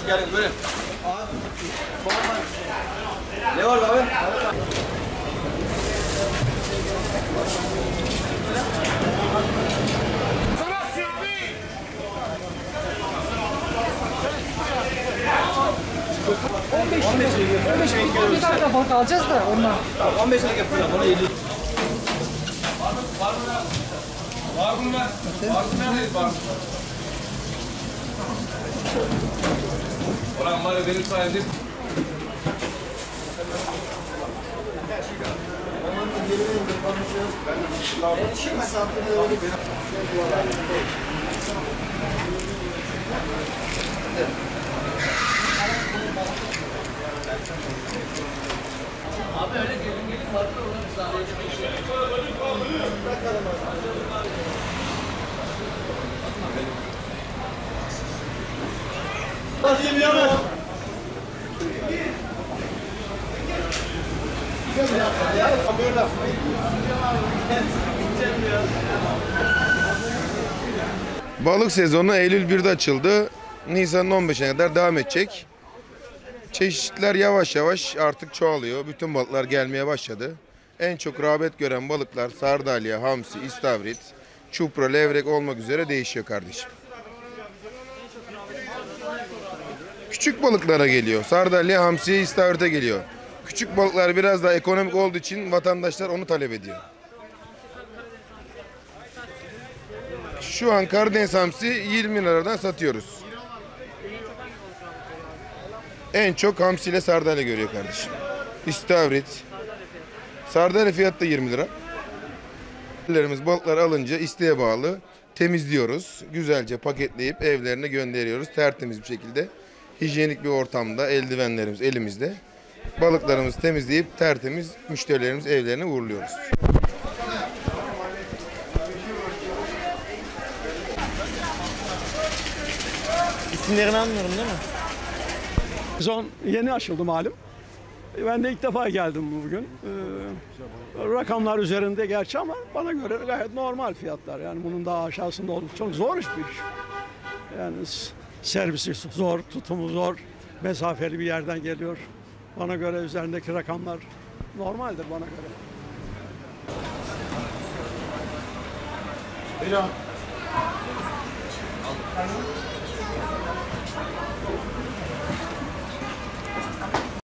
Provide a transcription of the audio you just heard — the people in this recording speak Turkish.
geldiniz. Buyurun. Ne var abi? Bir dakika balık alacağız da ondan. 15 lira yapıyorum. Bana 50. Var mı? Neredeyiz var mı? Ulan var ya benim sayemde. Abi öyle gelin farklı olur sadece. Hadi yana. Balık sezonu Eylül 1'de açıldı. Nisan'ın 15'ine kadar devam edecek. Çeşitler yavaş yavaş artık çoğalıyor. Bütün balıklar gelmeye başladı. En çok rağbet gören balıklar sardalya, hamsi, istavrit, çupra, levrek olmak üzere değişiyor kardeşim. Küçük balıklara geliyor. Sardalya, hamsi, istavrite geliyor. Küçük balıklar biraz daha ekonomik olduğu için vatandaşlar onu talep ediyor. Şu an Karadeniz hamsi 20 liradan satıyoruz. En çok hamsi ile sardalya görüyor kardeşim. İstavrit. Sardalya fiyatı da 20 lira. Balıkları alınca isteğe bağlı temizliyoruz. Güzelce paketleyip evlerine gönderiyoruz. Tertemiz bir şekilde. Hijyenik bir ortamda eldivenlerimiz elimizde. Balıklarımızı temizleyip tertemiz müşterilerimiz evlerine uğurluyoruz. İsimlerini anlıyorum değil mi? Sezon yeni açıldı malum. Ben de ilk defa geldim bugün. Rakamlar üzerinde gerçi ama bana göre gayet normal fiyatlar. Yani bunun daha aşağısında olur. Çok zor iş bir iş. Yani servisi zor, tutumu zor. Mesafeli bir yerden geliyor. Bana göre üzerindeki rakamlar normaldir bana göre. Buyurun.